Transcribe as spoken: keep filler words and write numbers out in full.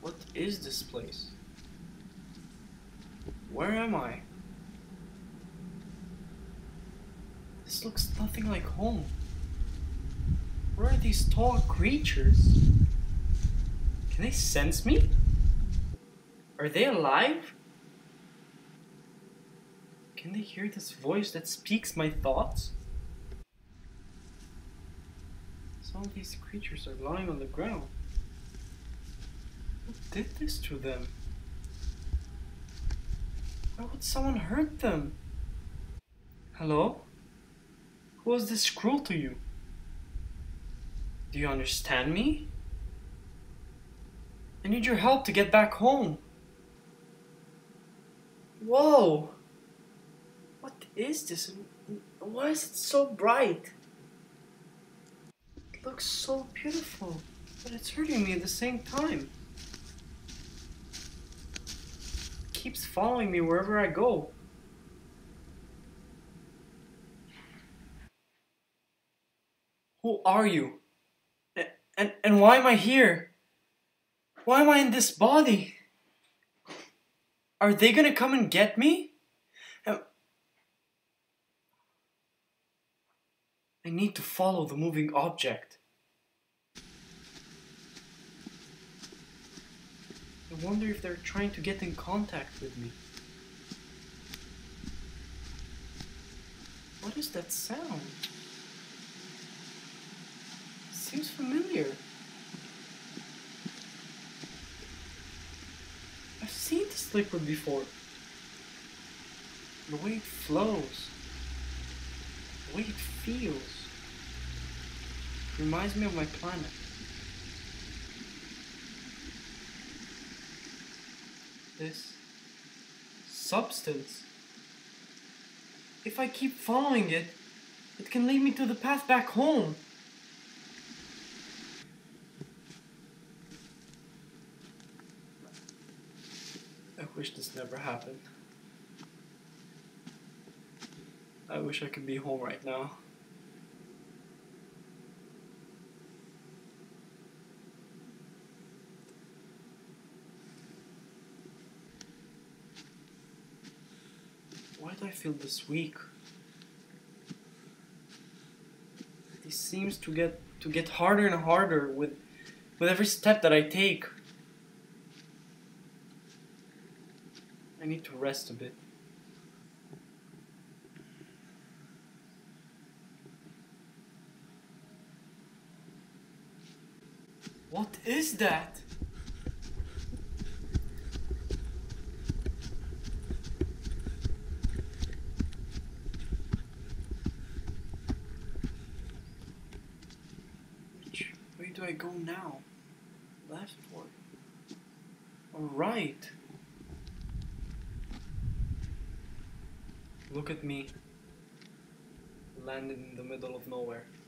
What is this place? Where am I? This looks nothing like home. Where are these tall creatures? Can they sense me? Are they alive? Can they hear this voice that speaks my thoughts? Some of these creatures are lying on the ground. Who did this to them? Why would someone hurt them? Hello? Who was this cruel to you? Do you understand me? I need your help to get back home. Whoa! What is this? Why is it so bright? It looks so beautiful, but it's hurting me at the same time. It keeps following me wherever I go. Who are you? And, and, and why am I here? Why am I in this body? Are they gonna come and get me? Am- I need to follow the moving object. I wonder if they're trying to get in contact with me. What is that sound? It seems familiar. I've seen this liquid before. The way it flows, the way it feels, reminds me of my planet. This substance, if I keep following it, it can lead me to the path back home. I wish this never happened. I wish I could be home right now. Why do I feel this weak? This seems to get to get harder and harder with with every step that I take. I need to rest a bit. What is that? Which way do I go now? Left or or right? Look at me, landed in the middle of nowhere.